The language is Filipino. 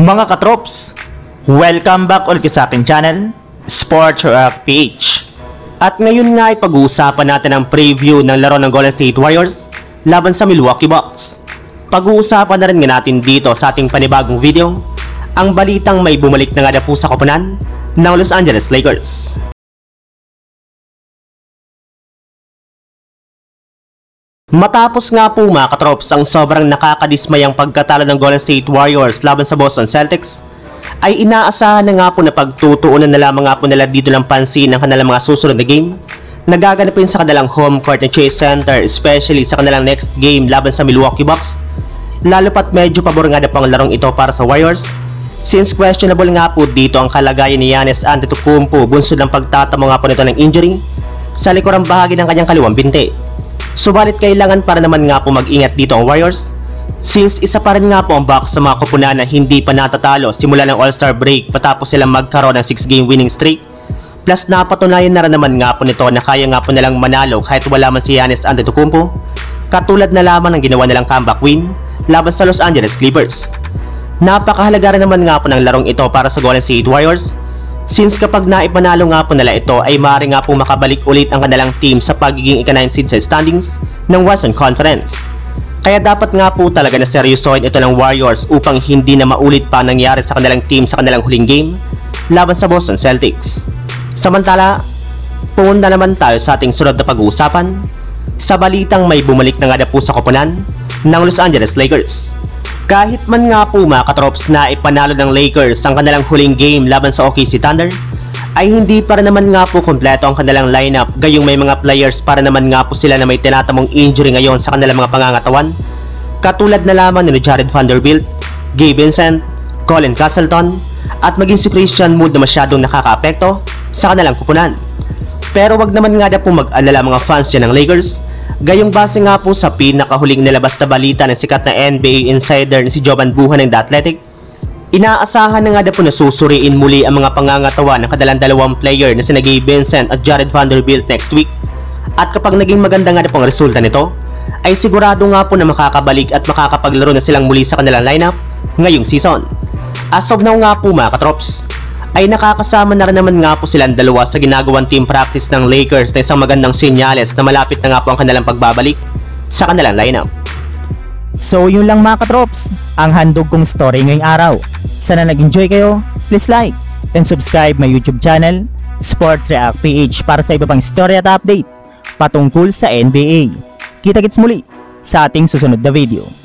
Mga katrops, welcome back ulit sa aking channel, Sports React PH. At ngayon nga ay pag-uusapan natin ang preview ng laro ng Golden State Warriors laban sa Milwaukee Bucks. Pag-uusapan na rin nga natin dito sa ating panibagong video ang balitang may bumalik na nga na po sa koponan ng Los Angeles Lakers. Matapos nga po mga katrops ang sobrang nakakadismayang pagkatalo ng Golden State Warriors laban sa Boston Celtics, ay inaasahan na nga po na pagtutuunan na lamang nga po nila dito ng pansin ng kanilang mga susunod na game na gaganapin sa kanilang home court na Chase Center, especially sa kanilang next game laban sa Milwaukee Bucks. Lalo pat medyo pabor nga na pang larong ito para sa Warriors, since questionable nga po dito ang kalagayan ni Giannis Antetokounmpo bunsod ng pagtatamo nga po nito ng injury sa likurang bahagi ng kanyang kaliwang binti. Subalit kailangan para naman nga po mag-ingat dito ang Warriors, since isa pa rin nga po ang Bucks sa mga koponan na hindi pa natatalo simula ng All-Star break patapos silang magkaroon ng 6-game winning streak. Plus napatunayan na rin naman nga po nito na kaya nga po nilang manalo kahit wala man si Giannis Antetokounmpo, katulad na lamang ng ginawa nilang comeback win laban sa Los Angeles Clippers. Napakahalaga rin naman nga po ng larong ito para sa Golden State Warriors, since kapag naipanalo nga po nila ito ay maaari nga po makabalik ulit ang kanilang team sa pagiging ika-9 seed sa standings ng Western Conference. Kaya dapat nga po talaga na seryosohin ito ng Warriors upang hindi na maulit pa nangyari sa kanilang team sa kanilang huling game laban sa Boston Celtics. Samantala, punta naman tayo sa ating sunod na pag-uusapan sa balitang may bumalik na nga na po sa koponan ng Los Angeles Lakers. Kahit man nga po mga katrops na ipanalo ng Lakers ang kanilang huling game laban sa OKC Thunder, ay hindi para naman nga po kompleto ang kanilang lineup, gayong may mga players para naman nga po sila na may tinatamong injury ngayon sa kanilang mga pangangatawan, katulad na lamang ni Jared Vanderbilt, Gabe Vincent, Colin Castleton, at maging si Christian Wood na masyadong nakakaapekto sa kanilang koponan. Pero wag naman nga na po mag-alala mga fans dyan ng Lakers, gayong base nga po sa pinakahuling nilabas na balita ng sikat na NBA insider na si Jovan Buhan ng The Athletic, inaasahan na nga na po na susuriin muli ang mga pangangatawan ng kadalang dalawang player na sina Gabe Vincent at Jared Vanderbilt next week. At kapag naging maganda nga na po ang resulta nito, ay sigurado nga po na makakabalik at makakapaglaro na silang muli sa kanilang lineup ngayong season. As of now nga po mga katrops, ay nakakasama na rin naman nga po silang dalawa sa ginagawang team practice ng Lakers na isang magandang senyales na malapit na nga po ang kanilang pagbabalik sa kanilang lineup. So yun lang mga katrops, ang handog kong story ngayong araw. Sana nag-enjoy kayo, please like and subscribe my YouTube channel, Sports React PH, para sa iba pang story at update patungkol sa NBA. Kita-kits muli sa ating susunod na video.